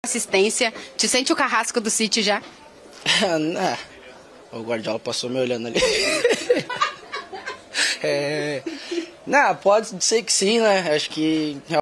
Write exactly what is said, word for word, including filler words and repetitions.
assistência. Te sente o carrasco do City já? Ah, o Guardiola passou me olhando ali. é, não, pode ser que sim, né? Acho que